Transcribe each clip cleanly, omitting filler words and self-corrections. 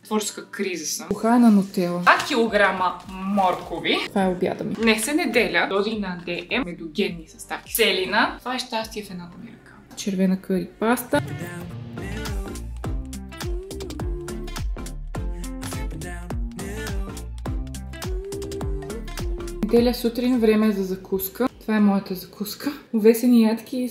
творческа криза съм. Духа на нутела. 2 килограма моркови. Това е обяда ми. Днес е неделя. Дози на ДМ. Медогенни съставки. Селина. Това е щастие в едната ми ръка. Червена къри паста. Неделя сутрин, време е за закуска. Това е моята закуска. Овесени ядки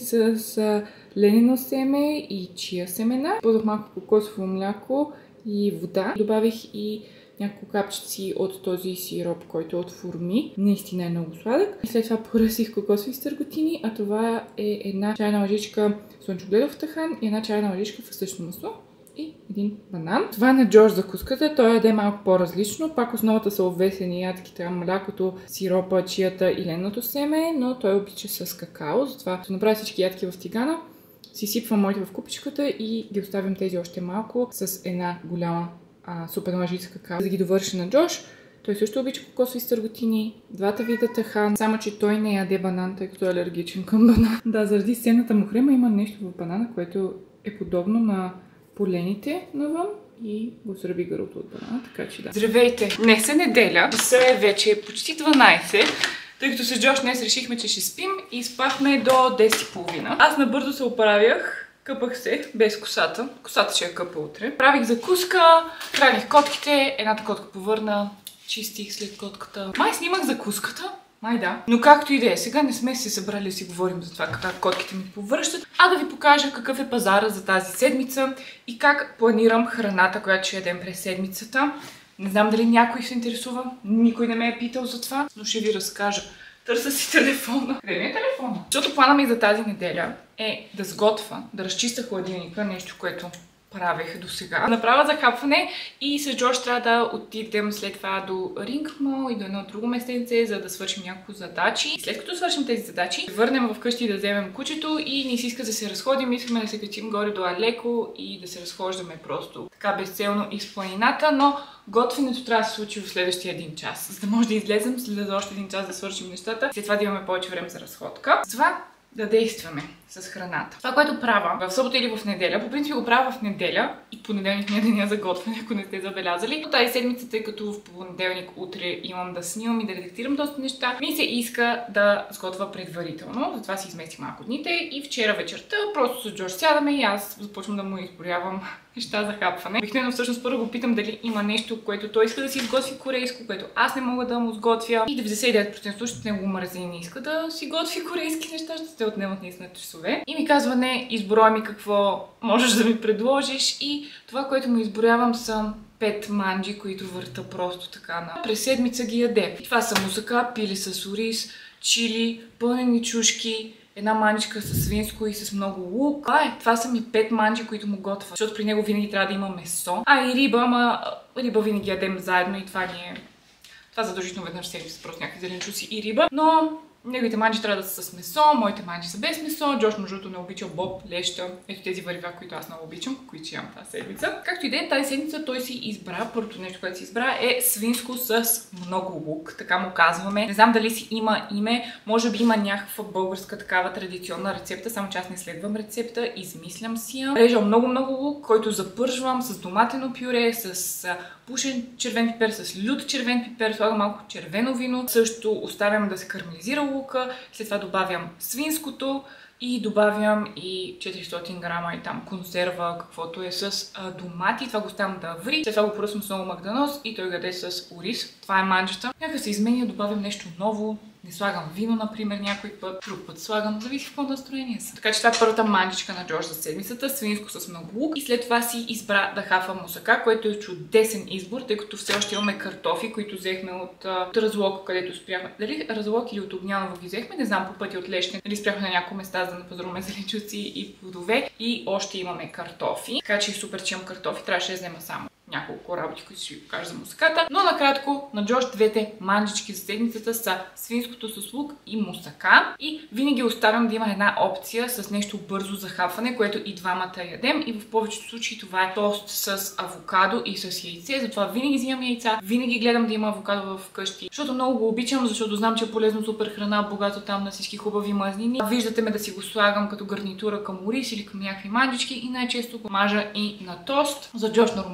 с ленено семе и чия семена. Подох малко кокосово мляко и вода. Добавих и няколко капчици от този сироп, който е от форми. Наистина е много сладък. И след това поръсих кокосови стърготини, а това е една чайна лъжичка слънчогледов тахан и една чайна лъжичка фасъчно масло и един банан. Това е на Джордж закуската. Той яде малко по-различно. Пак основата са обвесени ядките, млякото, сиропа, чията и леното семе, но той обича с какао. Затова ще направя всички ядки в тигана. Си сипвам моите в купичката и ги оставям тези още малко с една голяма супер лъжица какао. За да ги довърша на Джош. Той също обича кокосови стърготини, двата вида тахан, само че той не яде банан, тъй като е алергичен към банан. Да, заради сенната му хрема има нещо в банана, което е подобно на полените навън и го сръби гърлото от банана, така че да. Здравейте! Днес е неделя, часа е вече почти 12, тъй като с Джош днес решихме, че ще спим и спахме до 10:30. Аз набързо се оправях. Къпах се, без косата. Косата ще я къпа утре. Правих закуска, храних котките, едната котка повърна, чистих след котката. Май снимах закуската. Май да. Но както и да е, сега не сме се събрали да си говорим за това как котките ми повръщат, а да ви покажа какъв е пазара за тази седмица и как планирам храната, която ще ядем през седмицата. Не знам дали някой се интересува, никой не ме е питал за това, но ще ви разкажа. Търся си телефона. Къде ми е телефона? Защото плана ми за тази неделя е да сготвя, да разчистя хладилника, нещо, което правех до сега. Направя захапване и с Джош трябва да отидем след това до Ринг Мол и до едно друго местенце, за да свършим няколко задачи. И след като свършим тези задачи, ще върнем вкъщи да вземем кучето и ни си иска да се разходим. Искаме да се качим горе до Алеко и да се разхождаме просто така безцелно из планината, но готвенето трябва да се случи в следващия 1 час, за да може да излезем след още 1 час да свършим нещата. След това да имаме повече време за разходка. Затова да действаме с храната. Това, което правя в събота или в неделя, по принцип го правя в неделя и понеделник ми е деня за готвене, ако не сте забелязали. Но тази седмица, тъй като в понеделник утре имам да снимам и да редактирам доста неща, ми се иска да сготвя предварително. Затова си изместих малко дните и вчера вечерта просто с Джош сядаме и аз започвам да му изборявам неща за хапване. Обикновено всъщност първо го питам дали има нещо, което той иска да си изготви корейско, което аз не мога да му сготвя. И 99% случаите него мързи и не иска да си готви корейски неща, ще се отнемат наистина часове. И ми казва: не, изборой ми какво можеш да ми предложиш. И това, което му изборявам, са 5 манджи, които върта просто така на през седмица ги яде. И това са мусака, пили с ориз, чили, пълнени чушки, една манджичка с свинско и с много лук. Това са ми 5 манджи, които му готвя. Защото при него винаги трябва да има месо. И риба, ама риба винаги ядем заедно и това ни е... Това задължително веднъж седмица, просто някакви зеленчуци и риба. Но неговите манджи трябва да са с месо, моите манджи са без месо. Джош междуто не обича боб, леща. Ето тези варива, които аз много обичам, които имам тази седмица. Както и да е, тази седмица той си избра, първото нещо, което си избра е свинско с много лук. Така му казваме. Не знам дали си има име, може би има някаква българска такава традиционна рецепта, само че аз не следвам рецепта, измислям си я. Режа много лук, който запържвам с доматено пюре, с пушен червен пипер, с лют червен пипер, слагам малко червено вино. Също оставям да се карамелизира лука, след това добавям свинското и добавям и 400 грама и там консерва, каквото е с домати. Това го оставям да ври. След това го поръсвам с много магданоз и той яде с ориз. Това е манджата. Някак се изменя, добавям нещо ново. Не слагам вино, например, някой път. Друг път слагам. Зависи в какво настроение съм. Така че това е първата манджичка на Джош за седмицата. Свинско с много лук. И след това си избра да хафа мусака, което е чудесен избор, тъй като все още имаме картофи, които взехме от Разлог, където спряхме. Дали Разлог или от Огняново ги взехме, не знам, по пътя от Лещен. Дали спряхме на няколко места, за да напазаруваме зеленчуци и плодове. И още имаме картофи. Така че е супер, че имам картофи. Трябваше да взема само няколко работи, които ще ви покажа за мусаката. Но накратко, на Джош двете манджички за седмицата са свинското с лук и мусака. И винаги оставям да има една опция с нещо бързо за хапване, което и двамата ядем. И в повечето случаи това е тост с авокадо и с яйце. Затова винаги взимам яйца, винаги гледам да има авокадо в къщи. Защото много го обичам, защото знам, че е полезно, супер храна, богато там на всички хубави мазнини. Виждате ме да си го слагам като гарнитура към ориз или към някакви манджички и най-често го мажа и на тост. За Джош нормален тост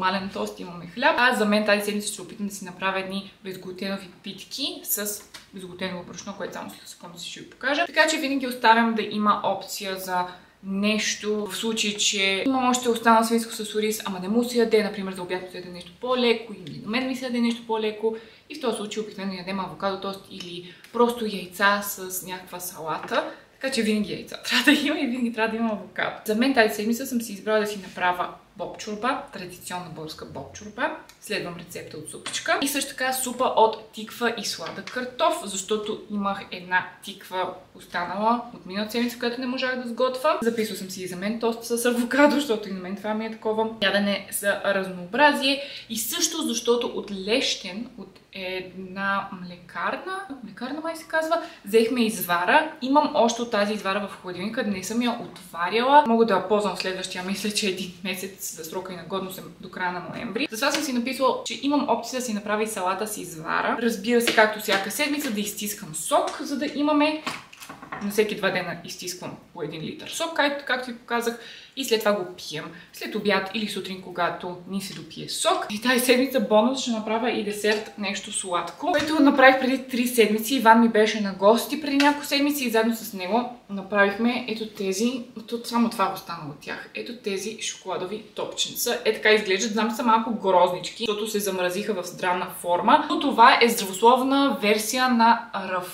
тост, имаме хляб. А за мен тази седмица ще опитам да си направя едни безглутенови питки с безглутеново брашно, което само след секунда ще ви покажа. Така че винаги оставям да има опция за нещо, в случай, че имам още останал свинско с ориз, ама не му се яде, например, за обяд се яде нещо по-леко или на мен ми се яде нещо по-леко. И в този случай обикновено ядем авокадо тост или просто яйца с някаква салата. Така че винаги яйца трябва да има и винаги трябва да има авокадо. За мен тази седмица съм си избрала да си направя боб чорба, традиционна българска боб чорба. Следвам рецепта от супичка. И също така супа от тиква и сладък картоф, защото имах една тиква останала от миналата седмица, която не можах да сготвя. Записвам съм си и за мен тост с авокадо, защото и на мен това ми е такова ядене за разнообразие. И също защото от лещен, от една млекарна май се казва, взехме извара. Имам още от тази извара в холодилника, не съм я отваряла. Мога да я ползвам в следващия, мисля, че един месец за срока и на годност до края на ноември. Затова съм си написала, че имам опция да си направя и салата с извара. Разбира се, както всяка седмица, да изтискам сок, за да имаме на всеки 2 дена изтисквам по 1 литър сок, както ви показах, и след това го пием. След обяд или сутрин, когато ни се допие сок. И тази седмица бонус ще направя и десерт, нещо сладко, което направих преди 3 седмици. Иван ми беше на гости преди няколко седмици и заедно с него направихме ето тези, само това останало от тях, ето тези шоколадови топченца. Така изглеждат, знам, че са малко грознички, защото се замразиха в странна форма, но това е здравословна версия на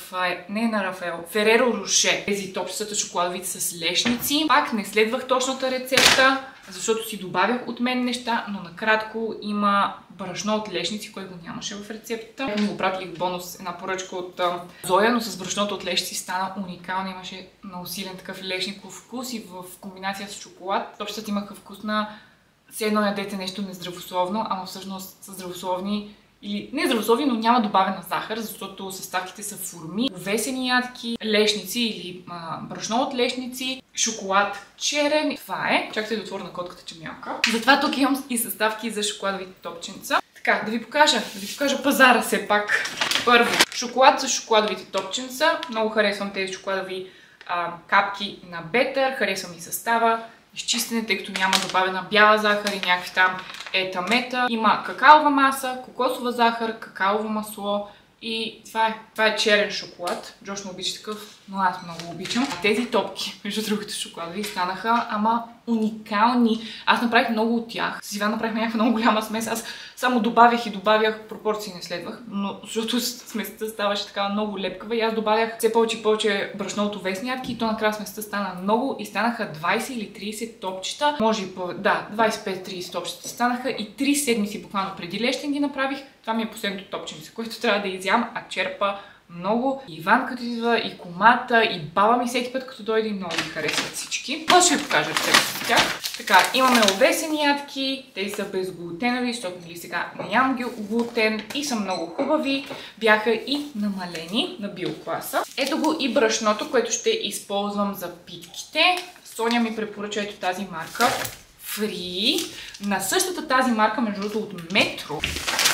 Фереро Роше. Тези топченцата шоколадовите с лешници. Пак не следвах точната рецепта, защото си добавях от мен неща, но накратко има брашно от лешници, което го нямаше в рецептата. Ми го пратих бонус една поръчка от Зоя, но с брашното от лешници стана уникално. Имаше много силен такъв лешников вкус и в комбинация с шоколад. Топчетата имаха вкус на все едно ядете нещо нездравословно, ама всъщност са здравословни. Или не здравословни, но няма добавена захар, защото съставките са форми, овесени ядки, лешници или брашно от лешници, шоколад черен. Това е. Чакайте да отворя на котката, че мялка. Затова тук имам и съставки за шоколадовите топченца. Така, да ви покажа пазара все пак. Първо, шоколад с шоколадовите топченца. Много харесвам тези шоколадови капки на Бетър. Харесвам и състава. Изчистене, тъй като няма добавена бяла захар и някакви там ета-мета. Има какаова маса, кокосова захар, какаово масло и това е черен шоколад. Джош не обича такъв, но аз много обичам. Тези топки, между другото шоколадови, станаха ама уникални. Аз направих много от тях. С Иван направихме някаква много голяма смес. Аз само добавях, пропорции не следвах, но защото смесата ставаше така много лепкава и аз добавях все повече и повече брашно от овесни ядки и то накрая смесата стана много и станаха 20 или 30 топчета. Може и да, 25-30 топчета станаха и 3 седмици буквално преди лещен ги направих. Това ми е последното топченце, което трябва да изям, а черпа много. И Иван като идва, и комата, и баба ми всеки път като дойде, много ми харесват всички. Може ще ви покажа рецепта с тях. Така, имаме овесени ядки, те са безглутенови, защото нали сега нямам глутен и са много хубави. Бяха и намалени на биокласа. Ето го и брашното, което ще използвам за питките. Соня ми препоръча ето тази марка. Free. На същата тази марка, между другото от Метро.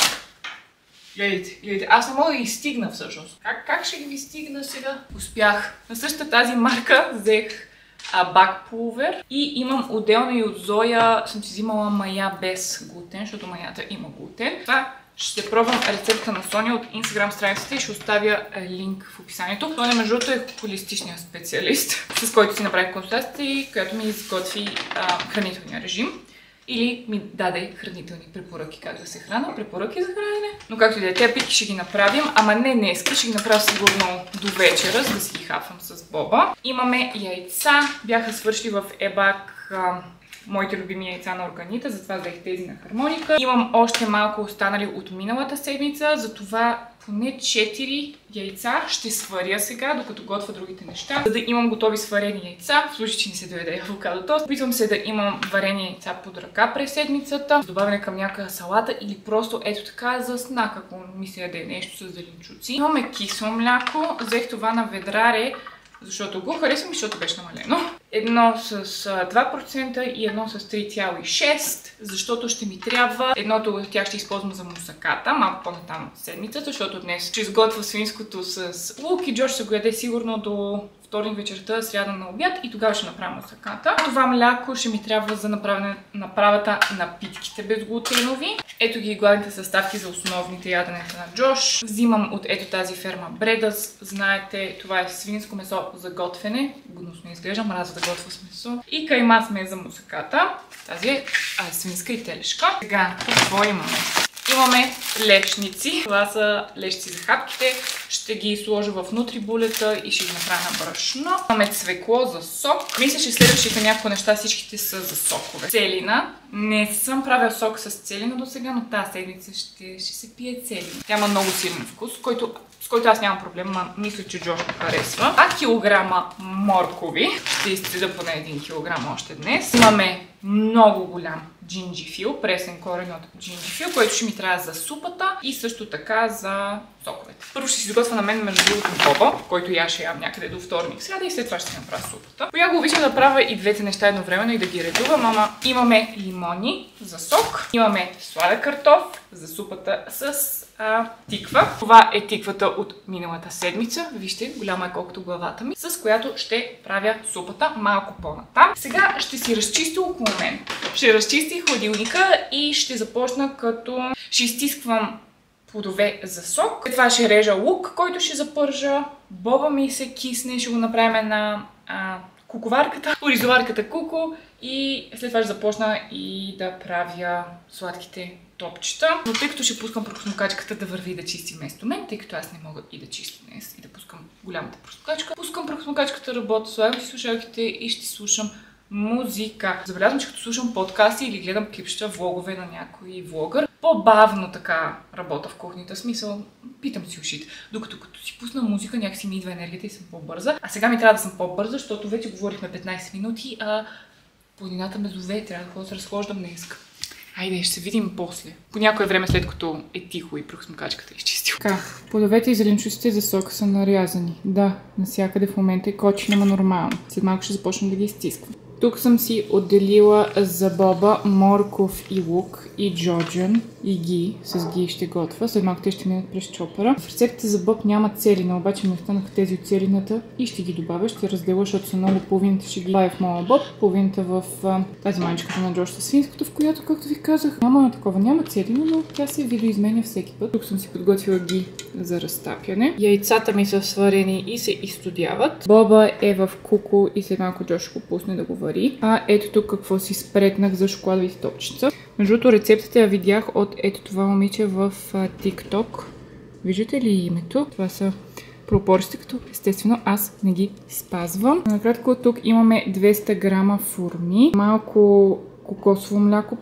Гледайте, аз не мога да ги стигна всъщност. Как ще ги стигна сега? Успях. На същата тази марка взех бакпулвер и имам отделно и от Зоя съм си взимала мая без глутен, защото маята има глутен. Това ще пробвам рецепта на Соня от Instagram страницата и ще оставя линк в описанието. Соня между другото е холистичният специалист, с който си направих консултация и която ми изготви хранителния режим. Или ми даде хранителни препоръки как да се храна, препоръки за хранене. Но както и да е, тези питки ще ги направим, ама не днеска, ще ги направя сигурно до вечера, за да си ги хафам с Боба. Имаме яйца, бяха свършили в ебак моите любими яйца на органита, затова взех тези на хармоника. Имам още малко останали от миналата седмица, затова поне 4 яйца ще сваря сега, докато готвя другите неща, за да имам готови сварени яйца, в случай, че не се доведе авокадо тост. Опитвам се да имам варени яйца под ръка през седмицата, с добавяне към някаква салата или просто ето така за снак, ако ми се яде нещо с зеленчуци. Имаме кисело мляко, взех това на ведраре, защото го харесвам, защото беше намалено. Едно с 2% и едно с 3,6%, защото ще ми трябва. Едното от тях ще използвам за мусаката, малко по-натам седмицата, защото днес ще изготвя свинското с лук и Джош ще го яде сигурно до вторник вечерта, сряда на обяд и тогава ще направя мусаката. Това мляко ще ми трябва за направата на питките безглутенови. Ето ги гладните съставки за основните яденета на Джош. Взимам от ето тази ферма Бредас. Знаете, това е свинско месо за готвене. Гнусно изглежда, мразя да готвя с месо. И кайма сме за мусаката. Тази е свинска и телешка. Сега, какво имаме? Имаме лешници. Това са лешници за хапките. Ще ги сложа в нутрибулета и ще ги направя на брашно. Имаме цвекло за сок. Мисля, че следващите няколко неща всичките са за сокове. Целина. Не съм правил сок с целина до сега, но тази седмица ще се пие целина. Тя има много силен вкус, с който аз нямам проблем, мисля, че Джош го харесва. 2 кг моркови. Ще изцеда поне 1 кг още днес. Имаме много голям джинджифил, пресен корен от джинджифил, който ще ми трябва за супата и също така за соковете. Първо ще си изготвя на мен между другото боба, който я ще ям някъде до вторник сряда и след това ще си направя супата. Понякога обичам да правя и двете неща едновременно и да ги редувам, ама имаме лимони за сок, имаме сладък картоф за супата с тиква. Това е тиквата от миналата седмица. Вижте, голяма е колкото главата ми, с която ще правя супата малко по-натам. Сега ще си разчистя около мен. Ще разчисти хладилника и ще започна като ще изтисквам плодове за сок. След това ще режа лук, който ще запържа. Боба ми се кисне, ще го направим на куковарката, оризоварката куко и след това ще започна и да правя сладките топчета. Но тъй като ще пускам прахосмокачката да върви и да чисти вместо мен, тъй като аз не мога и да чисти днес и да пускам голямата прахосмокачка, пускам прахосмокачката, работя, слагам си слушалките и ще слушам музика. Забелязвам, че като слушам подкасти или гледам клипчета, влогове на някой влогър, по-бавно така работя в кухнята. Смисъл, питам си ушите. Докато като си пусна музика, някакси ми идва енергията и съм по-бърза. А сега ми трябва да съм по-бърза, защото вече говорихме 15 минути, а планината ме зове, трябва да ходя да се разхождам днес. Айде, ще се видим после. По някое време след като е тихо и прахосмокачката е изчистила. Така, плодовете и зеленчуците за сока са нарязани. Да, навсякъде в момента е кочина, ама нормално. След малко ще започна да ги изтисквам. Тук съм си отделила за боба морков и лук и джоджан и ги. С ги ще готва. След малко те ще минат през чопъра. В рецептата за боб няма целина, обаче ми останаха тези от целината и ще ги добавя. Ще разделя, защото са много. Половината ще ги добавя в моя боб, половината в тази маничката на Джош със свинското, в която, както ви казах, няма такова, няма целина, но тя се видоизменя всеки път. Тук съм си подготвила ги за разтапяне. Яйцата ми са сварени и се изстудяват. Боба е в куко и след малко Джош го пусне да го вари. А ето тук какво си спретнах за шоколадови топчета. Между другото, рецептата я видях от ето това момиче в TikTok. Виждате ли името? Това са пропорциите, като естествено аз не ги спазвам. Накратко тук имаме 200 грама форми, малко кокосово мляко,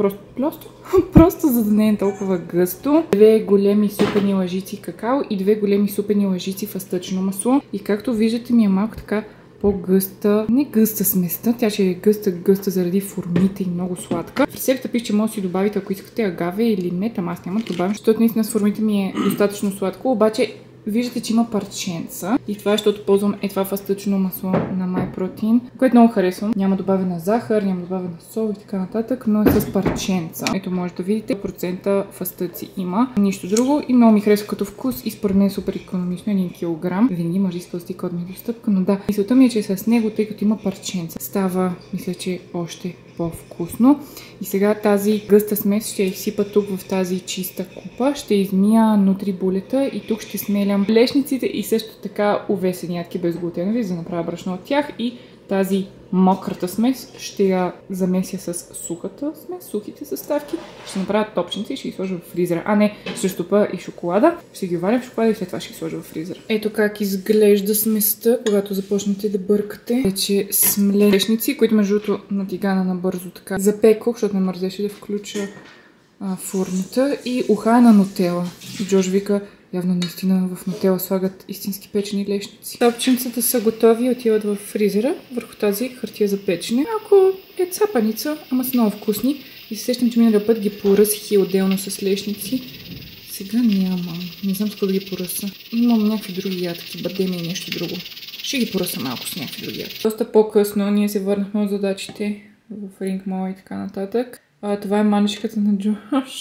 просто за да не е толкова гъсто, 2 големи супени лъжици какао и 2 големи супени лъжици фъстъчно масло. И както виждате ми е малко така по-гъста, не гъста сместа, тя ще е гъста заради формите и много сладка. В рецепта пише, че може да си добавите, ако искате, агаве или мед, ама аз няма да добавям, защото наистина с формите ми е достатъчно сладко, обаче виждате, че има парченца и това е, защото ползвам това фъстъчно масло на MyProtein, което много харесвам. Няма добавена захар, няма добавена сол и така нататък, но е с парченца. Ето може да видите, процента фъстъци има. Нищо друго и много ми харесва като вкус и според мен е супер икономично, 1 кг. Винаги може да използвате код ми достъпка, но да, мисълта ми е, че с него, тъй като има парченца, става, мисля, че още по-вкусно. И сега тази гъста смес ще я изсипа тук в тази чиста купа. Ще измия нутрибулета и тук ще смелям лешниците и също така увесени ядки безглутенови, за да направя брашно от тях. И тази мократа смес ще я замеся с сухата смес, сухите съставки. Ще направя топченци и ще ги сложа в фризера. А не, също па и шоколада. Ще ги оваря в шоколада и след това ще ги сложа в фризера. Ето как изглежда сместа, когато започнете да бъркате. Вече смлешници, които между другото натигана набързо така запекох, защото не мързеше да включа фурната. И уха на нутела. Джош вика, явно наистина в нутела слагат истински печени лешници. Топченцата са готови и отиват в фризера върху тази хартия за печене. Ако е цапаница, ама са много вкусни. И се сещам, че миналия път ги поръсих и отделно с лешници. Сега нямам. Не знам с какво да ги поръса. Имам някакви други ядки, бадеми и нещо друго. Ще ги поръса малко с някакви други ядки. Доста по-късно ние се върнахме от задачите в Ring Mall и така нататък. Това е маничката на Джош.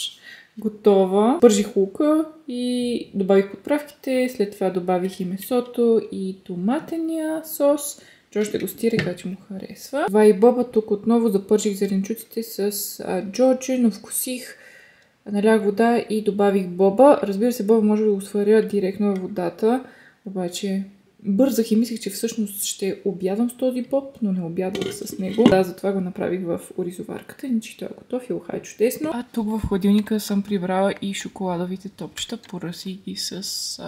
готова. Пържих лука и добавих подправките, след това добавих и месото и томатения сос. Джо ще го стира, така че му харесва. Това и боба, тук отново запържих зеленчуците с джоджи, но вкусих, налях вода и добавих боба. Разбира се, боба може да го сваря директно във водата, обаче бързах и мислех, че всъщност ще обядвам с този боб, но не обядвах с него. Да, затова го направих в оризоварката, иначе той е готов и луха е чудесно. А тук в хладилника съм прибрала и шоколадовите топчета, поръсих ги с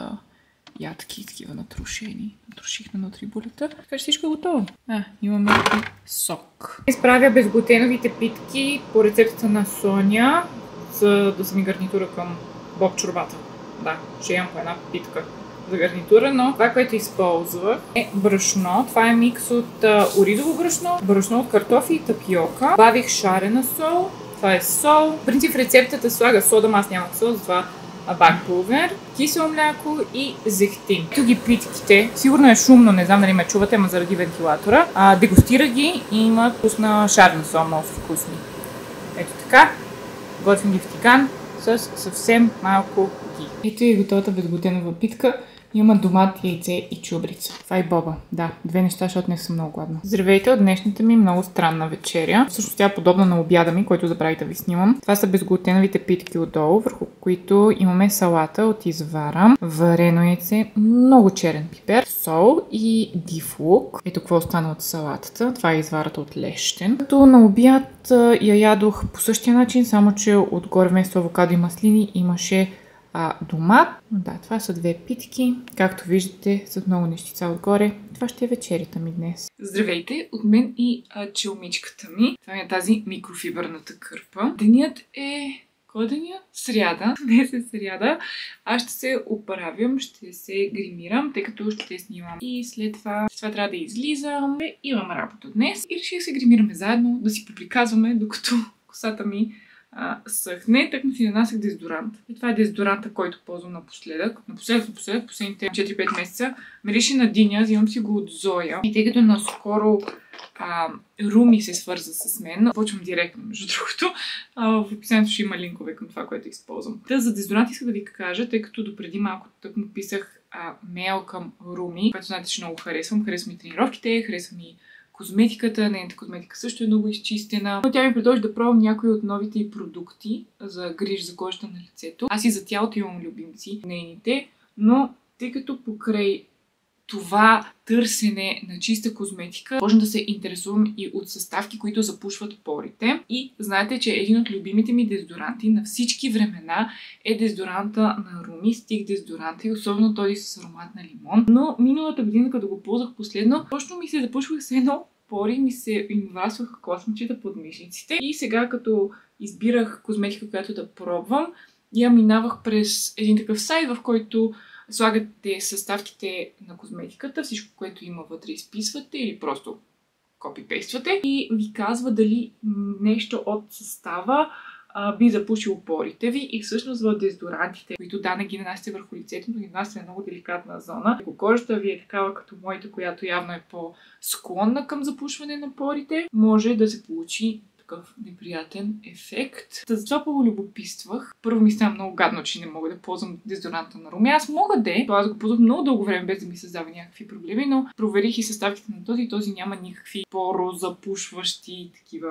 ядки, такива натрушени. Натруших на нутрибулета. Така че всичко е готово. Имаме и сок. Изправя безглутеновите питки по рецептата на Соня, за да са ми гарнитура към боб чорбата. Да, ще имам по една питка за гарнитура, но това, което използвах е брашно. Това е микс от оризово брашно от картофи и тапиока. Добавих шарена сол. Това е сол. В принцип в рецептата слага сода, аз нямах сол, затова бакпулвер, кисело мляко и зехтин. Ето ги питките. Сигурно е шумно, не знам дали ме чувате, ама заради вентилатора. Дегустира ги и има вкусна шарена сол, много са вкусни. Ето така. Готвим ги в тиган с съвсем малко ги. Ето и готовата безглутенова питка. Има домат, яйце и чубрица. Това е боба. Да, две неща, защото не съм много гладна. Здравейте от днешната ми много странна вечеря. Всъщност тя е подобна на обяда ми, който забравих да ви снимам. Това са безглутеновите питки отдолу, върху които имаме салата от извара, варено яйце, много черен пипер, сол и див лук. Ето какво остана от салатата. Това е изварата от лещен. Като на обяд я ядох по същия начин, само че отгоре вместо авокадо и маслини имаше домат. Да, това са две питки. Както виждате, с много нещица отгоре. Това ще е вечерята ми днес. Здравейте! От мен и челмичката ми. Това е тази микрофибърната кърпа. Денят е... Кой ден е? Сряда. Днес е сряда. Аз ще се оправям, ще се гримирам, тъй като ще снимам. И след това трябва да излизам. Имам работа днес. И реших да се гримираме заедно, да си поприказваме, докато косата ми съхне. Так ми си нанасях дезодорант. И това е дезодоранта, който ползвам напоследък. Последните 4-5 месеца. Мирише на диня, взимам си го от Зоя. И тъй като наскоро Руми се свърза с мен, почвам директно, между другото. В описанието ще има линкове към това, което използвам. За дезодорант исках да ви кажа, тъй като допреди малко тък му писах мейл към Руми, което знаете, че много харесвам. Харесвам и тренировките, харесвам и козметиката. Нейната козметика също е много изчистена. Но тя ми предложи да пробвам някои от новите й продукти за грижа за кожата на лицето. Аз и за тялото имам любимци, нейните, но тъй като покрай това търсене на чиста козметика, можем да се интересувам и от съставки, които запушват порите. И знаете, че един от любимите ми дезодоранти на всички времена е дезодоранта на Руми, стик дезодоранта и особено този с аромат на лимон. Но миналата година, като го ползвах последно, точно ми се запушвах с едно пори, ми се инвасваха космичета под мишниците. И сега, като избирах козметика, която да пробвам, я минавах през един такъв сайт, в който слагате съставките на козметиката, всичко, което има вътре изписвате или просто копипействате и ви казва дали нещо от състава би запушило порите ви и всъщност в дезодорантите, които не ги нанасяте върху лицето, но ги нанасяте на много деликатна зона. Ако кожата ви е такава като моята, която явно е по-склонна към запушване на порите, може да се получи такъв неприятен ефект. Затова полюбопитствах. Първо ми стана много гадно, че не мога да ползвам дезодоранта на Руми. Аз мога аз го ползвах много дълго време, без да ми създава някакви проблеми, но проверих и съставките на този. Този няма никакви порозапушващи такива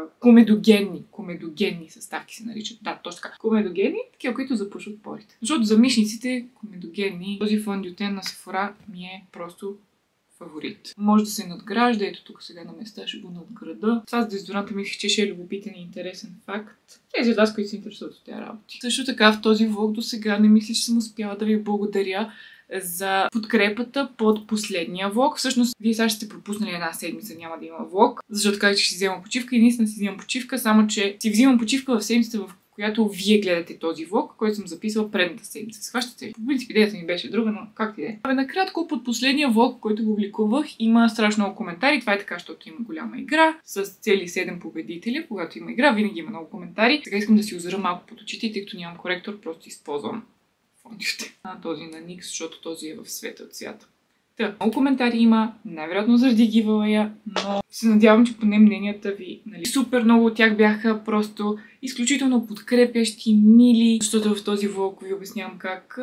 комедогенни съставки се наричат. Да, точно така. Комедогенни, такива, които запушват порите. Защото за мишниците комедогенни, този фондютен на Sephora ми е просто фаворит. Може да се надгражда, ето тук сега на места ще го надграда. Това с дезодоранта мислих, че ще е любопитен и интересен факт. Тези от вас, които се интересуват от тези работи. Също така в този влог до сега не мисля, че съм успяла да ви благодаря за подкрепата под последния влог. Всъщност, вие сега ще сте пропуснали една седмица, няма да има влог, защото казах, че ще си вземам почивка и наистина си взимам почивка, само че си взимам почивка в седмицата, в която вие гледате този влог, който съм записала предната седмица. Схващате? По принцип идеята ми беше друга, но как ти е? Накратко, под последния влог, който публикувах, има страшно много коментари. Това е така, защото има голяма игра с цели 7 победители. Когато има игра, винаги има много коментари. Сега искам да си озера малко под очите, тъй като нямам коректор, просто използвам фондите. Този на Никс, защото този е в светъл цвят. Много коментари има, най-вероятно заради гивалея, но се надявам, че поне мненията ви, нали, супер много от тях бяха просто изключително подкрепящи, мили, защото в този влог ви обяснявам как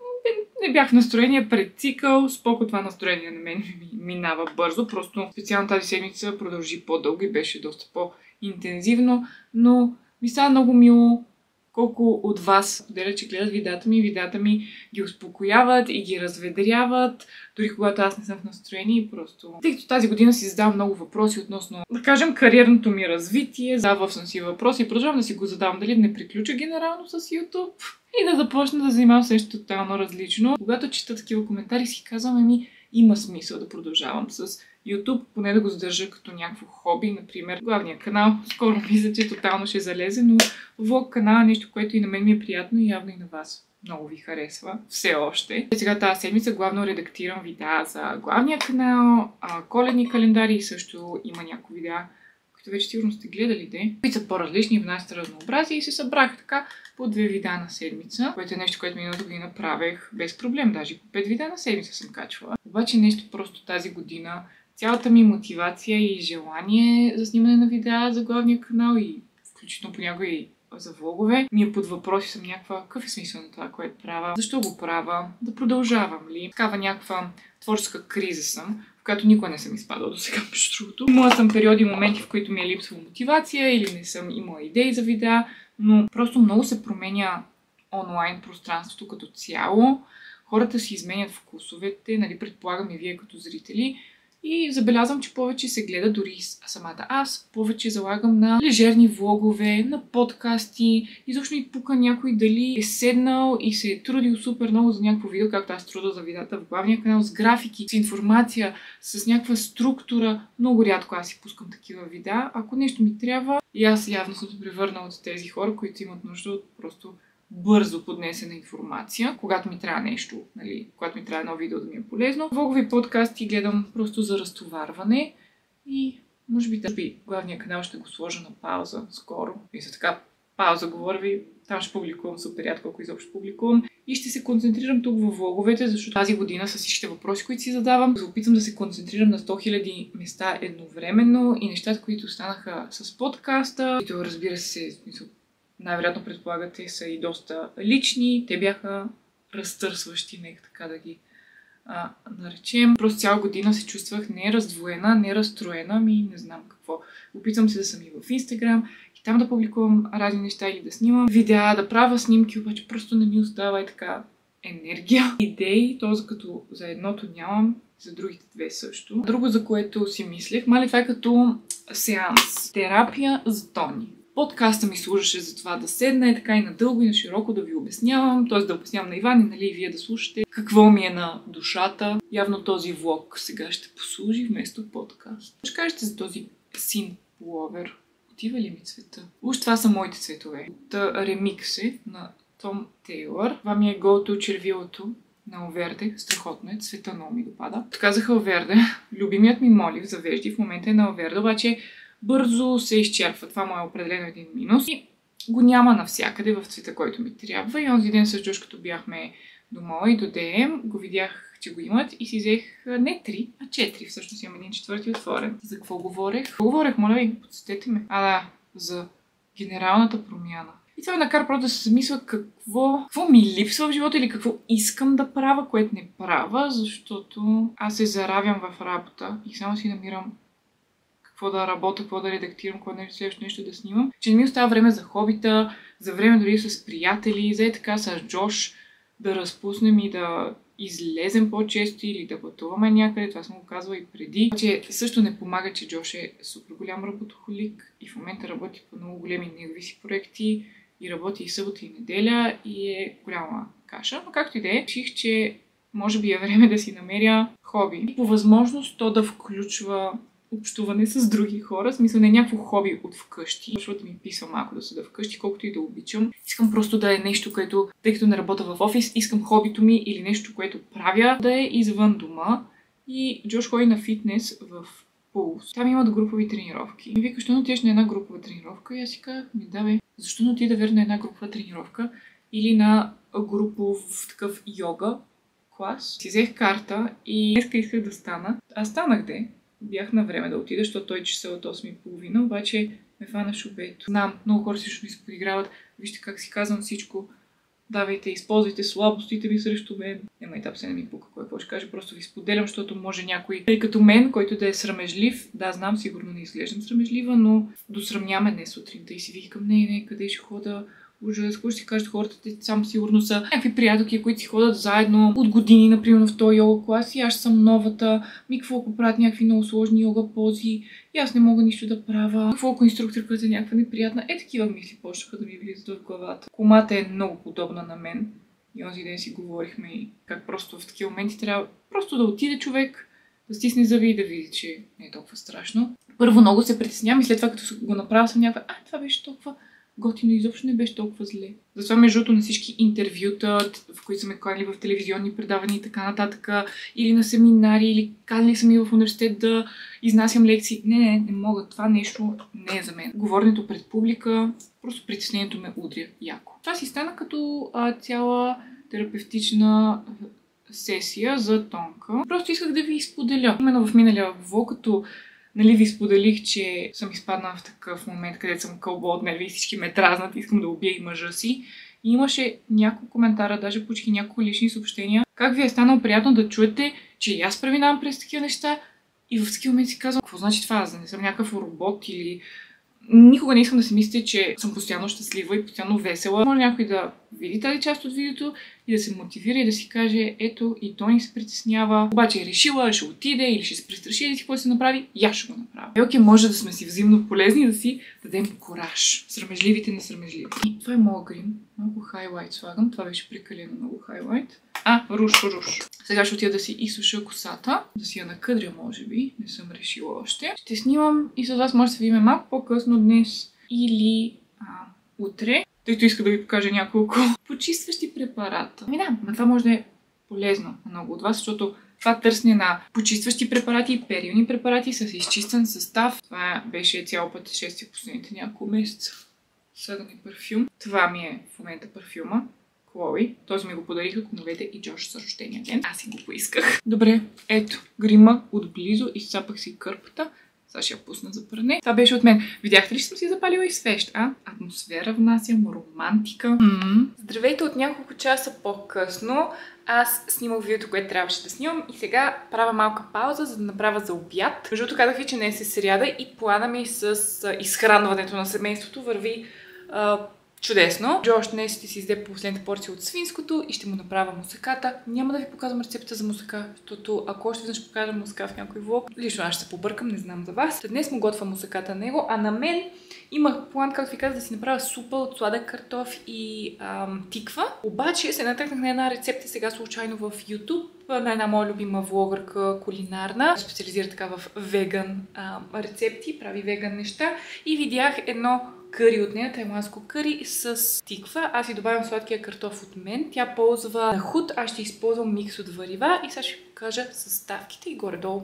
не бях в настроение пред цикъл, споко това настроение на мен минава бързо, просто специално тази седмица продължи по-дълго и беше доста по-интензивно, но ми става много мило колко от вас споделят, че гледат видеята ми ги успокояват и ги разведряват, дори когато аз не съм в настроение и просто... Тъй като тази година си задавам много въпроси относно, да кажем, кариерното ми развитие, задавал съм си въпроси и продължавам да си го задавам, дали да не приключа генерално с YouTube и да започна да занимавам с нещо тотално различно. Когато чета такива коментари си казвам, има смисъл да продължавам с YouTube, поне да го задържа като някакво хоби, например. Главният канал, скоро мисля, че тотално ще залезе, но влог канал е нещо, което и на мен ми е приятно и явно и на вас много ви харесва. Все още. Сега тази седмица главно редактирам видеа за главния канал, коледни календари и също има някои видеа, които вече сигурно сте гледали, които са по-различни, внасят разнообразие и се събрах така по 2 видеа на седмица, което е нещо, което миналата година правех без проблем, даже по 5 видеа на седмица съм качвала. Обаче нещо просто тази година, цялата ми мотивация и желание за снимане на видеа за главния канал и включително понякога и за влогове, ми е под въпроси съм някаква, какъв е смисъл на това, което правя, защо го правя, да продължавам ли, такава някаква творческа криза съм, в която никога не съм изпадала до сега, между другото. Имала съм периоди и моменти, в които ми е липсвала мотивация или не съм имала идеи за видеа, но просто много се променя онлайн пространството като цяло. Хората си изменят вкусовете, нали, предполагам и вие като зрители. И забелязвам, че повече се гледа дори самата аз. Повече залагам на лежерни влогове, на подкасти. Изобщо ми пука някой дали е седнал и се е трудил супер много за някакво видео, както аз труда за видеята в главния канал, с графики, с информация, с някаква структура. Много рядко аз си пускам такива видеа. Ако нещо ми трябва, и аз явно съм се превърнала от тези хора, които имат нужда от просто бързо поднесена информация, когато ми трябва нещо, нали, когато ми трябва едно видео да ми е полезно. Влогови подкасти гледам просто за разтоварване и може би главния канал ще го сложа на пауза скоро. И за така пауза говоря ви, там ще публикувам супер рядко, ако изобщо публикувам. И ще се концентрирам тук във влоговете, защото тази година с всичките въпроси, които си задавам, се опитвам да се концентрирам на 100 000 места едновременно и нещата, които останаха с подкаста, които разбира се, най-вероятно предполагате са и доста лични. Те бяха разтърсващи, нека така да ги наречем. Просто цяла година се чувствах не раздвоена, не разстроена, не знам какво. Опитвам се да съм и в Инстаграм и там да публикувам разни неща и да снимам видеа, да правя снимки, обаче просто не ми остава и така енергия. Идеи, т.е. като за едното нямам, за другите две също. Друго, за което си мислех, това е като сеанс. Терапия за тони. Подкаста ми служеше за това да седна и така и надълго и на широко да ви обяснявам, т.е. да обяснявам на Иван и нали и вие да слушате какво ми е на душата. Явно този влог сега ще послужи вместо подкаст. Ще кажете за този син пуловер. Отива ли ми цвета? Уж това са моите цветове. От ремикси на Том Тейлър. Това ми е go-to червилото на Оверде. Страхотно е. Цвета много ми допада. Казаха Оверде. Любимият ми молив за вежди в момента е на Оверде, обаче бързо се изчерпва. Това му е определено един минус. И го няма навсякъде в цвета, който ми трябва. И онзи ден с Джош, като бяхме до мола и до ДМ, го видях, че го имат и си взех не 3, а 4. Всъщност имам един четвърти отворен. За какво говорех? Говорех, моля ви, подсетете ме. За генералната промяна. И това ме накара просто да се замисля какво ми липсва в живота или какво искам да правя, което не правя, защото аз се заравям в работа и само си намирам какво да работя, какво да редактирам, какво да следващо нещо да снимам, че не ми остава време за хобита, за време дори с приятели, за така с Джош да разпуснем и да излезем по-често или да пътуваме някъде. Това съм го казвала и преди. Че също не помага, че Джош е супер голям работохолик и в момента работи по много големи негови си проекти и работи и събота и неделя и е голяма каша. Но както и да е, реших, че може би е време да си намеря хоби. И по възможност то да включва общуване с други хора. В смисъл не е някакво хоби от вкъщи, защото ми писва малко да седа вкъщи, колкото и да обичам. Искам просто да е нещо, което, тъй като не работя в офис, искам хобито ми или нещо, което правя, да е извън дома. И Джош ходи на фитнес в Пулс. Там имат групови тренировки. И вика, що не отидеш на една групова тренировка? И аз си казах, защо не отида верно на една групова тренировка или на групов такъв йога клас. Си взех карта и днеска исках да стана. Аз станах бях на време да отида, защото той часа от 8:30, обаче ме фана шубето. Знам, много хора също ми се подиграват. Вижте как си казвам всичко. Давайте, използвайте слабостите ми срещу мен. Ема и тап се не ми пука какво ще кажа, просто ви споделям, защото може някой, като мен, който да е срамежлив. Да, знам, сигурно не изглеждам срамежлива, но досрамняме днес сутринта и си викам, не, къде ще хода? Ужас, какво ще си кажат хората, те само сигурно са някакви приятелки, които си ходят заедно от години, например в този йога клас и аз съм новата. Какво ако правят някакви много сложни йога пози и аз не мога нищо да правя. Какво ако инструкторката е някаква неприятна? Такива мисли почнаха да ми влизат в главата. Комата е много подобна на мен и онзи ден си говорихме и как просто в такива моменти трябва просто да отиде човек, да стисне зъби и да види, че не е толкова страшно. Първо много се притеснявам и след това като го направя съм някаква, това беше толкова готино, изобщо не беше толкова зле. Затова между другото на всички интервюта, в които са ме канали в телевизионни предавания и така нататък, или на семинари, или канали са ми в университет да изнасям лекции. Не мога. Това нещо не е за мен. Говоренето пред публика, просто притеснението ме удря яко. Това си стана като цяла терапевтична сесия за тонка. Просто исках да ви споделя. Именно в миналия влог, като ви споделих, че съм изпаднала в такъв момент, където съм кълбо от нерви и всички ме дразнат, искам да убия и мъжа си. И имаше няколко коментара, даже получих няколко лични съобщения. Как ви е станало приятно да чуете, че и аз преминавам през такива неща и в такива моменти си казвам, какво значи това, аз да не съм някакъв робот или... Никога не искам да си мислите, че съм постоянно щастлива и постоянно весела. Може някой да види тази част от видеото и да се мотивира и да си каже, ето и той ни се притеснява, обаче е решила, ще отиде или ще се престраши или какво се направи, и аз ще го направя. Окей, може да сме си взаимно полезни и да си дадем кораж. Срамежливите на срамежливи. И това е моят грим. Много хайлайт слагам. Това беше прекалено много хайлайт. Руж. Сега ще отида да си изсуша косата, да си я накъдря, може би. Не съм решила още. Ще снимам и с вас може да се видим малко по-късно днес или утре, тъй като иска да ви покажа няколко почистващи препарата. Но това може да е полезно на много от вас, защото това търсене на почистващи препарати и периодни препарати с изчистен състав, това беше цяло пътешествие в последните няколко месеца. Сега ми парфюм. Това ми е в момента парфюма. Хлои. Този ми го подариха кумовете и Джош за рождения ден. Аз си го поисках. Добре, ето, грима отблизо, изцапах си кърпата. Сега ще я пусна за пране. Това беше от мен. Видяхте ли, че съм си запалила и свещ? Атмосфера внасям, романтика. Здравейте от няколко часа по-късно. Аз снимах видеото, което трябваше да снимам и сега правя малка пауза, за да направя за обяд. Между другото казах ви, че днес е сряда и плана ми с изхранването на семейството върви чудесно. Джош днес ще си изде последната порция от свинското и ще му направя мусаката. Няма да ви показвам рецепта за мусака, защото ако още веднъж покажа мусака в някой влог, лично аз ще се побъркам, не знам за вас. Днес му готвя мусаката на него, а на мен имах план, както ви казах, да си направя супа от сладък картоф и тиква. Обаче се натъкнах на една рецепта сега случайно в YouTube на една моя любима влогърка кулинарна. Специализира така в веган рецепти, прави веган неща и видях едно къри от нея, тайландско къри с тиква. Аз си добавям сладкия картоф от мен. Тя ползва нахут, аз ще използвам микс от варива и сега ще ви покажа съставките и горе-долу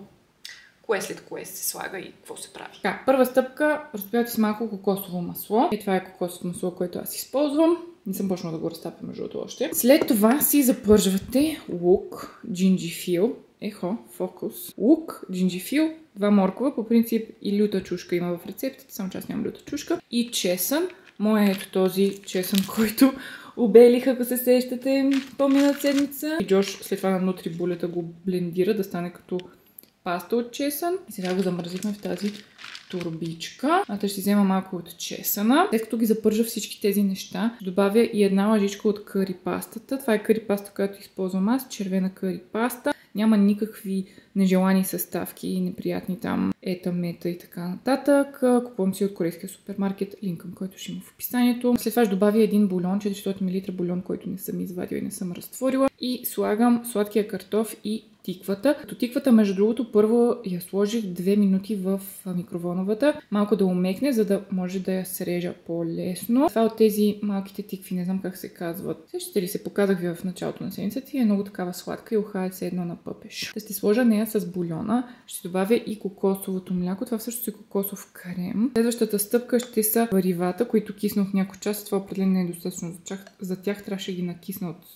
кое след кое се слага и какво се прави. Първа стъпка, разтопявате си малко кокосово масло. Това е кокосово масло, което аз използвам. Не съм почнала да го разтапя между другото още. След това си запържвате лук, джинджифил. Фокус. Лук, джинджифил, 2 моркова, по принцип и люта чушка има в рецептата, само че аз нямам люта чушка. И чесън. Моя ето този чесън, който обелих, ако се сещате, по-миналата седмица. И Джош след това на нутрибулета го блендира да стане като паста от чесън. И сега го замързихме в тази турбичка. Ще си взема малко от чесъна. След като ги запържа всички тези неща, добавя и една лъжичка от къри пастата. Това е къри паста, която използвам аз, червена къри паста. Няма никакви нежелани съставки и неприятни там ета, мета и така нататък. Купувам си от корейския супермаркет, линк към който ще има в описанието. След това ще добавя един бульон, 400 мл бульон, който не съм извадила и не съм разтворила. И слагам сладкия картоф и тиквата. Като тиквата, между другото, първо я сложих 2 минути в микроволновата, малко да умекне, за да може да я срежа по-лесно. Това от тези малките тикви, не знам как се казват. Сещате ли се, показах ви в началото на седмицата и е много такава сладка и ухае се едно на пъпеш. Ще сложа нея с бульона, ще добавя и кокосовото мляко, това всъщност е кокосов крем. Следващата стъпка ще са варивата, които киснах някой час, това определено не е достатъчно за тях, трябваше да ги накисна от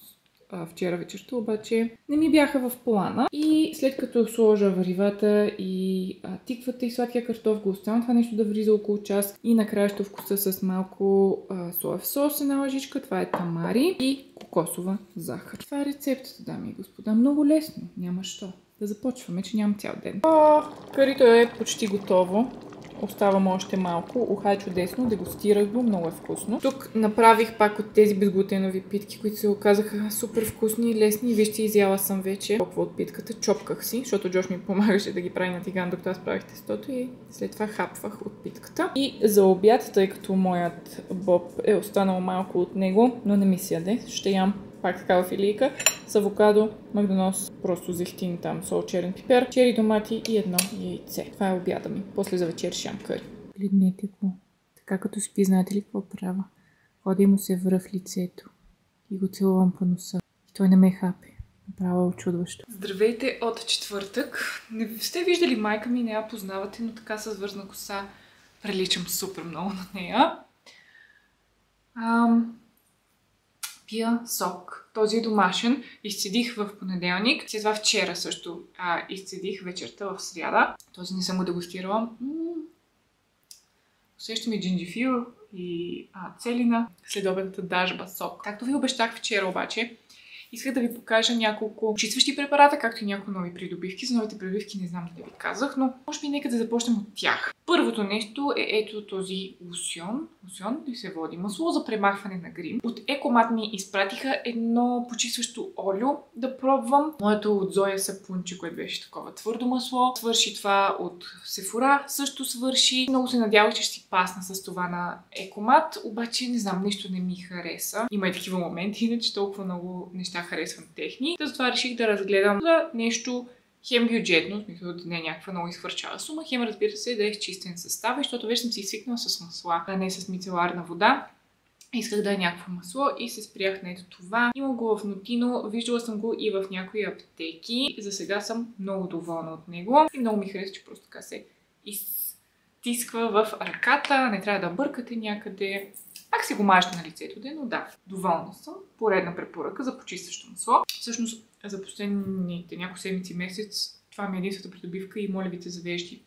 вчера вечерта, обаче не ми бяха в плана. И след като сложа варивата и тиквата и сладкия картоф, го оставям това нещо да вриза около час и накрая ще вкуса с малко соев сос, една лъжичка. Това е тамари и кокосова захар. Това е рецептата, дами и господа. Много лесно. Няма що. Да започваме, че нямам цял ден. Карито е почти готово. Оставам още малко. Уха е чудесно. Дегустирах го. Много е вкусно. Тук направих пак от тези безглутенови питки, които се оказаха супер вкусни и лесни. Вижте, изяла съм вече толкова от питката. Чопках си, защото Джош ми помагаше да ги прави на тиган, докато аз правих тестото и след това хапвах от питката. И за обяд, тъй като моят боб е останал малко от него, но не ми се яде, ще ям пак такава филийка с авокадо, магданоз, просто зехтин там, сол, черен пипер, чери, домати и едно яйце. Това е обяда ми. После за вечер ще ям къри. Гледнете го. Така като спи, знаете ли какво правя? Ходи му се връв лицето и го целувам по носа. И той не ме хапе. Направо е очудващо. Здравейте от четвъртък. Не сте виждали майка ми, не я познавате, но така с вързна коса приличам супер много на нея. Пия сок. Този е домашен. Изцедих в понеделник. След това вчера също изцедих вечерта в сряда. Този не съм го дегустирала. Усещам и джинджифил и целина. Следобедната дажба сок. Както ви обещах вчера обаче, исках да ви покажа няколко очистващи препарата, както и някои нови придобивки. За новите придобивки не знам дали ви казах, но може би нека да започнем от тях. Първото нещо е ето този лосьон. Лосьон ли се води? Масло за премахване на грим. От Екомат ми изпратиха едно почистващо олио да пробвам. Моето от Зоя сапунче, което беше такова твърдо масло. Свърши това от Сефора, също свърши. Много се надявах, че ще си пасна с това на Екомат, обаче не знам, нещо не ми хареса. Има и такива моменти, иначе толкова много неща харесвам техни. Затова реших да разгледам за нещо хем бюджетно, в смисъл да не е някаква много изхвърчала сума, хем разбира се да е изчистен състав, защото вече съм си свикнала с масла, а не с мицеларна вода. Исках да е някакво масло и се спрях на ето това. Имам го в Нотино, виждала съм го и в някои аптеки. За сега съм много доволна от него и много ми хареса, че просто така се изтисква в ръката, не трябва да бъркате някъде. Пак си го мажете на лицето, но да, доволна съм. Поредна препоръка за почистващо масло. Всъщност за последните няколко седмици, месец, това ми е единствената придобивка и моля ви те завежди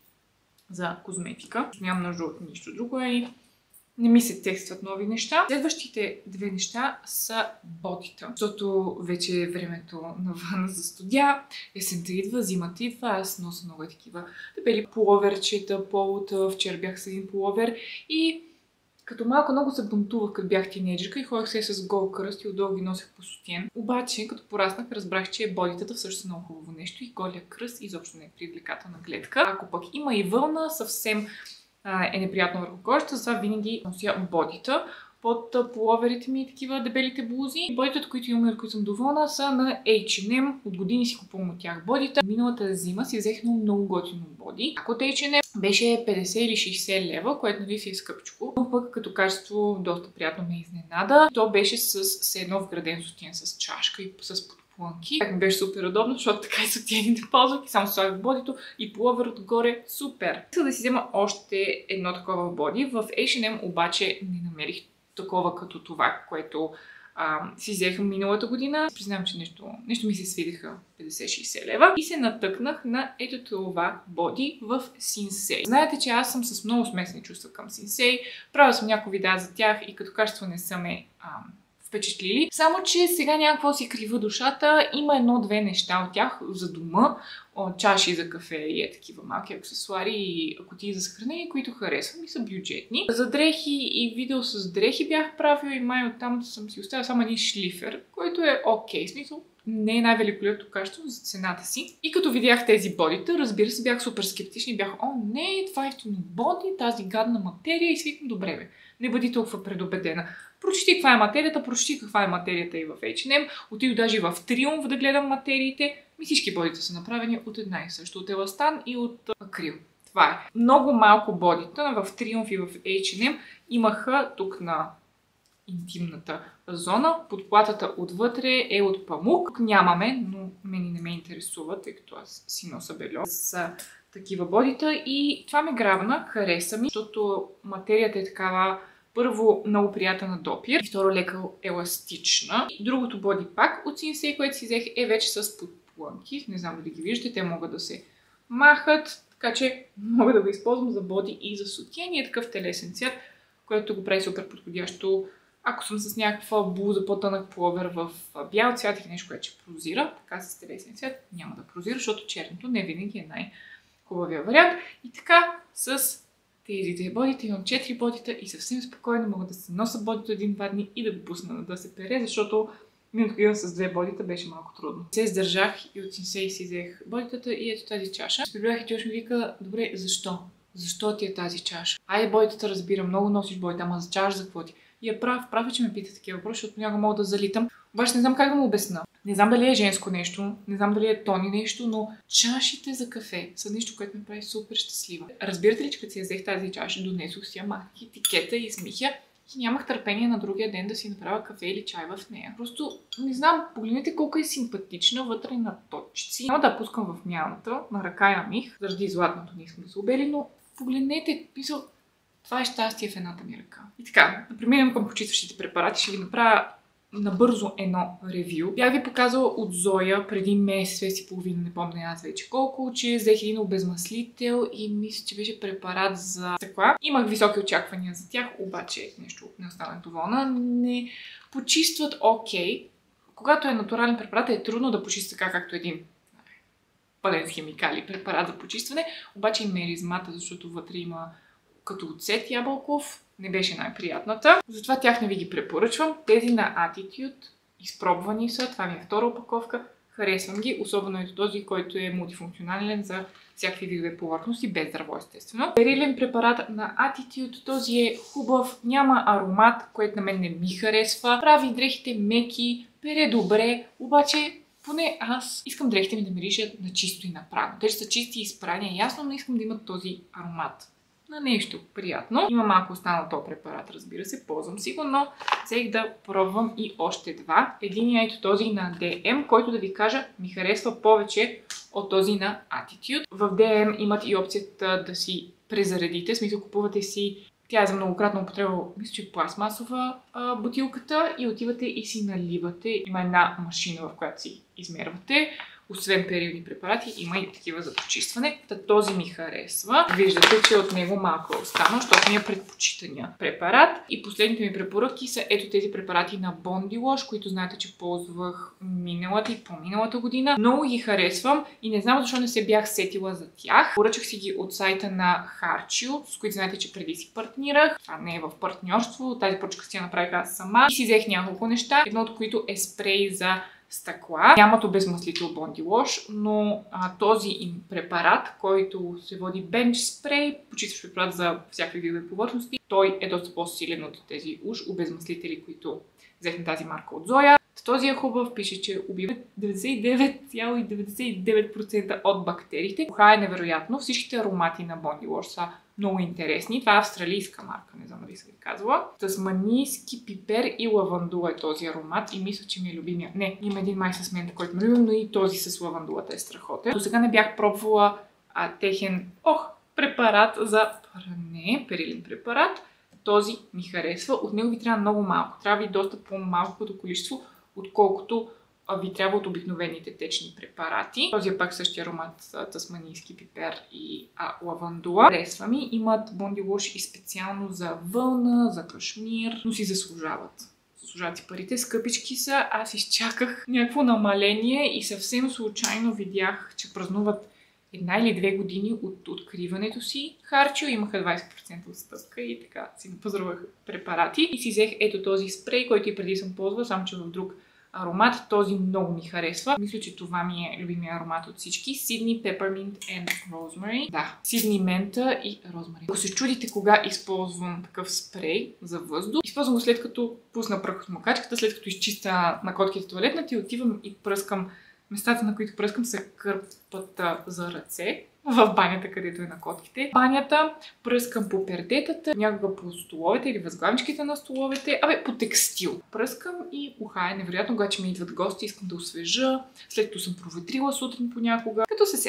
за козметика. Нямам нужда от нищо друго и не ми се тестват нови неща. Следващите две неща са ботита, защото вече е времето навън за студя. Есента идва, зимата идва, аз нося много такива дебели пуловерчета, полута. Вчера бях с един пуловер и като малко много се бунтувах, като бях тинейджерка и ходех се с гол кръст и отдолу ги носех по сутиен. Обаче, като пораснах, разбрах, че бодитата всъщност е много хубаво нещо и голия кръст изобщо не е привлекателна гледка. Ако пък има и вълна, съвсем е неприятно върху кожата, затова винаги нося бодита под пуловерите ми и такива дебелите блузи. Бодитата, които имам и от които съм доволна, са на H&M. От години си купувам от тях бодита. Миналата зима си взех много готино боди. Ако от H&M беше 50 или 60 лева, което нали си е скъпчко, но пък като качество доста приятно ме изненада. То беше с едно вграден сутиен с чашка и с подплънки. Так ми беше супер удобно, защото така и сутиени не ползвах и само слагах бодито и пуловер отгоре. Супер! Исках да си взема още едно такова боди. В H&M обаче не намерих такова като това, което си взеха миналата година. Признавам, че нещо ми се свидеха 50-60 лева и се натъкнах на ето това боди в Синсей. Знаете, че аз съм с много смесени чувства към Синсей. Правила съм някои видеа за тях и като качество не са ме впечатлили. Само, че сега някакво си крива душата. Има едно-две неща от тях за дома. Чаши за кафе и такива малки аксесуари и кутии за съхранение, които харесвам и са бюджетни. За дрехи и видео с дрехи бях правила и май оттам съм си оставила само един шлифер, който е окей. Смисъл, не е най-великолепното качество за цената си. И като видях тези бодита, разбира се, бях супер скептична и бях, не, това е ефтино боди, тази гадна материя и свикам, добре бе. Не бъди толкова предубедена. Прочети каква е материята, прочети каква е материята и в H&M. Отидох даже в Триумф да гледам материите. Всички бодита са направени от една и също. От еластан и от акрил. Това е. Много малко бодита в Триумф и в H&M имаха тук на интимната зона. Подплатата отвътре е от памук. Тук нямаме, но мен не ме интересува, тъй като аз си нося бельо с такива бодита. И това ме грабна, хареса ми, защото материята е такава Първо, много приятна на допир, и второ, леко еластична. И другото боди пак от Sensei, което си взех, е вече с подплънки. Не знам дали ги виждате, те могат да се махат, така че мога да го използвам за боди и за сутиен. И е такъв телесен цвят, който го прави супер подходящо. Ако съм с някаква блуза, по-тънък пловер в бял цвят или нещо, което ще прозира, така с телесен цвят няма да прозира, защото черното не винаги е най-хубавия вариант. И така с тези две бодита имам 4 бодита и съвсем спокойно мога да се нося бодито 1-2 дни и да го пусна да се пере, защото миналото с 2 бодита беше малко трудно. Се издържах и от Sensei си взех бодитата и ето тази чаша. Прибрах и Джош ми вика, добре, защо? Защо ти е тази чаша? Айде, бодитата разбира, много носиш бодита, ама за чаша за какво ти? И е прав е, че ме пита такива въпроси, защото понякога мога да залитам. Обаче не знам как да му обясна. Не знам дали е женско нещо, не знам дали е тони нещо, но чашите за кафе са нещо, което ме прави супер щастлива. Разбирате ли, че като си я взех тази чаша, донесох си я, махнах етикета и измих я и нямах търпение на другия ден да си направя кафе или чай в нея. Просто не знам, погледнете колко е симпатична вътре на точици. Няма да пускам в мялната, на ръка я мих, заради златното не искам да се обели, но погледнете, писал, това е щастие в едната ми ръка. И така, да преминем към почистващите препарати. Ще ви направя набързо едно ревю. Бях ви показала от Зоя преди месец и половина, не помня аз вече колко, че взех един обезмаслител и мисля, че беше препарат за стъкла. Имах високи очаквания за тях, обаче нещо не останах доволна. Не почистват окей. Когато е натурален препарат, е трудно да почисти така, както един пълен с химикали препарат за почистване, обаче и миризмата, защото вътре има като оцет ябълков, не беше най-приятната. Затова тях не ви ги препоръчвам. Тези на Attitude изпробвани са. Това ми е втора опаковка. Харесвам ги, особено ето този, който е мултифункционален за всякакви видове повърхности, без дърво естествено. Перилен препарат на Attitude. Този е хубав, няма аромат, което на мен не ми харесва. Прави дрехите меки, пере добре, обаче поне аз искам дрехите ми да миришат на чисто и направо. Те ще са чисти и изпрани, ясно, но искам да имат този аромат на нещо приятно. Има малко останал този препарат, разбира се, ползвам си го, но взех да пробвам и още два. Единият ето този на DM, който да ви кажа ми харесва повече от този на Attitude. В DM имат и опцията да си презаредите, в смисъл купувате си, тя е за многократна употреба, мисля, че пластмасова бутилката и отивате и си наливате. Има една машина, в която си измервате. Освен периодни препарати, има и такива за почистване. Този ми харесва. Виждате, че от него малко е останал, защото ми е предпочитания препарат. И последните ми препоръки са ето тези препарати на Bondi Wash, които знаете, че ползвах миналата и по-миналата година. Много ги харесвам и не знам защо не се бях сетила за тях. Поръчах си ги от сайта на Harchio, с които знаете, че преди си партнирах. Това не е в партньорство. Тази поръчка си я направих аз сама. И си взех няколко неща, едно от които е спрей за стъкла. Нямат обезмаслител Bondi Wash, но този им препарат, който се води Bench Spray, почистващ препарат за всякакви видове повърхности, той е доста по-силен от тези уж обезмаслители, които взех на тази марка от Зоя. Този е хубав, пише, че убива 99,99% от бактериите. Уха е невероятно. Всичките аромати на Bondi Wash са много интересни. Това е австралийска марка, не знам дали съм ви казвала. Тасманийски пипер и лавандула е този аромат и мисля, че ми е любимия. Не, има един май с мента, който ме любим, но и този с лавандулата е страхотен. До сега не бях пробвала техен препарат за пране, перилен препарат. Този ми харесва. От него ви трябва много малко. Трябва ви доста по-малко като количество, отколкото ви трябва от обикновените течни препарати. Този е пак същия аромат тасманийски пипер и лавандула. Харесва ми. Имат Bondi Wash и специално за вълна, за кашмир, но си заслужават. Заслужават си парите. Скъпички са. Аз изчаках някакво намаление и съвсем случайно видях, че празнуват 1 или 2 години от откриването си. Harchio имаха 20% отстъпка и така си напазарувах препарати. И си взех ето този спрей, който и преди съм ползвала, само че в друг аромат. Този много ми харесва. Мисля, че това ми е любимия аромат от всички. Sydney Peppermint and Rosemary. Да, Sydney мента и розмарин. Ако се чудите кога използвам такъв спрей за въздух, използвам го след като пусна прахосмокачката, след като изчиста накотките тоалетната и отивам и пръскам. Местата, на които пръскам, са кърпата за ръце. В банята, където е на котките. Банята пръскам по пердетата, някога по столовете или възглавничките на столовете, по текстил. Пръскам и уха е невероятно, когато ми идват гости, искам да освежа, след като съм проветрила сутрин понякога, като се сета.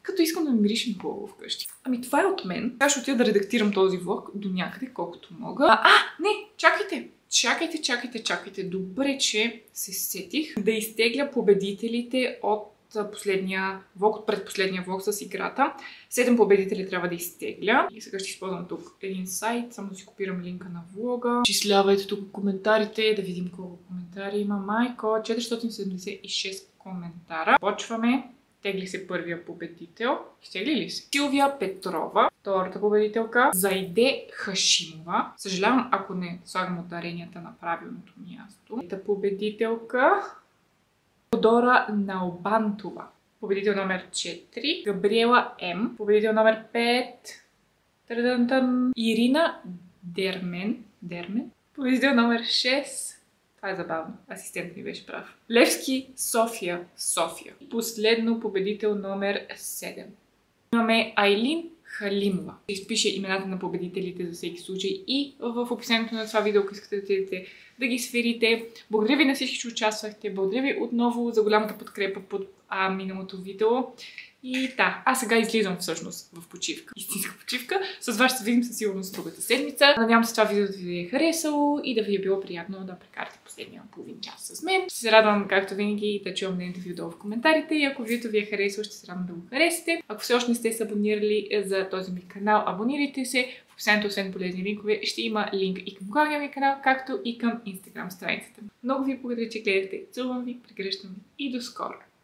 Като искам да ми миришем хубаво вкъщи. Ами това е от мен. Сега ще отида да редактирам този влог до някъде, колкото мога. Не, чакайте. Добре, че се сетих да изтегля победителите от последния влог, от предпоследния влог с играта. 7 победители трябва да изтегля. И сега ще използвам тук един сайт, само да си копирам линка на влога. Числявайте тук коментарите, да видим колко коментари има. Майко, 476 коментара. Почваме. Тегли се първия победител. Изтегли ли се? Силвия Петрова, втората победителка. Зайде Хашимова. Съжалявам, ако не слагам ударенията на правилното място. Трета победителка. Теодора Налбантова. Победител номер 4. Габриела М. Победител номер 5. Ирина Дермен. Победител номер 6. Това е забавно. Асистент ми беше прав. Левски София. Последно победител номер 7. Имаме Айлин Халимова. Ще изпише имената на победителите за всеки случай и в описанието на това видео, ако искате да отидете да ги сверите. Благодаря ви на всички, че участвахте. Благодаря ви отново за голямата подкрепа под миналото видео. И да, аз сега излизам всъщност в почивка. Истинска почивка. С вас ще се видим със сигурност другата седмица. Надявам се това видео да ви е харесало и да ви е било приятно да прекарате последния половин час с мен. Ще се радвам, както винаги, да чувам мнението ви долу в коментарите и ако видеото ви е харесало, ще се радвам да го харесате. Ако все още не сте се абонирали за този ми канал, абонирайте се. В описанието, освен полезни линкове, ще има линк и към главния ми канал, както и към Instagram страницата. Много ви благодаря, че гледахте. Целувам ви, прегръщам ви и до скоро!